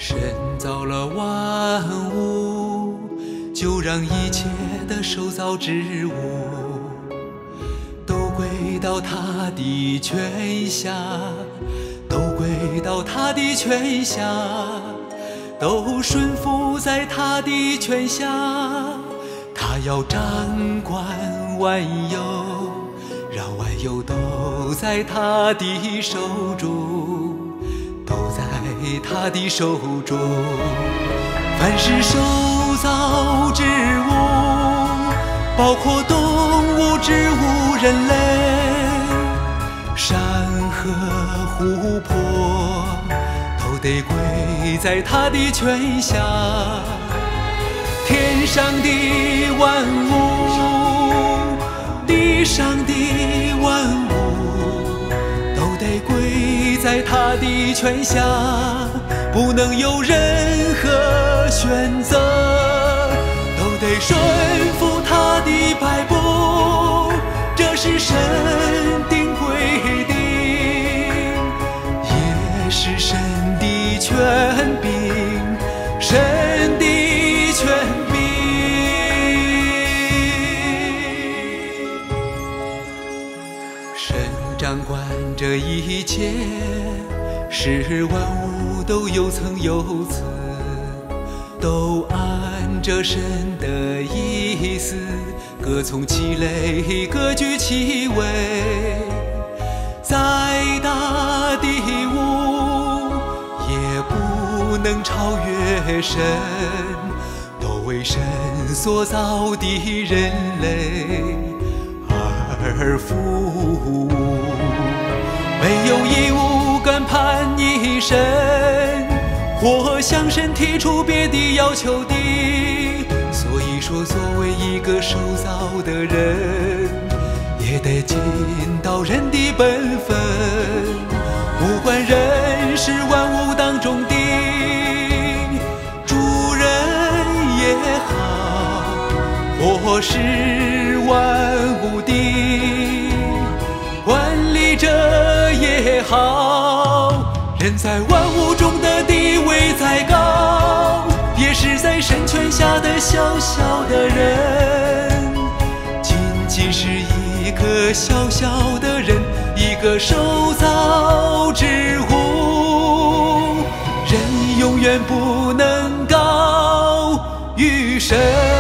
神造了万物，就让一切的受造之物都归到他的权下，都归到他的权下，都顺服在他的权下。他要掌管万有，让万有都在他的手中，都在他的手中。凡是受造之物，包括动物、植物、人类，山河湖泊，都得归在他的权下。天上的万物，地上的万物，都得归在他的权下，不能有任何选择，都得顺服他的摆布，这是神定规定，也是神的权柄，神的权柄。神掌管这一切，使万物都有层有次，都按着神的意思，各从其类，各居其位。再大的物也不能超越神，都为神所造的人类而服务。没有一物敢叛逆神，或向神提出别的要求的。所以说，作为一个受造的人，也得尽到人的本分。不管人是万物当中的主人也好，或是万物的管理者也好，人在万物中的地位再高，也是在神权下的小小的人，仅仅是一个小小的人，一个受造之物，人永远不能高于神。